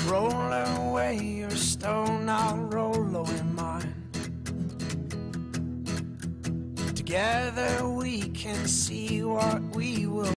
Roll away your stone, I'll roll away mine. Together we can see what we will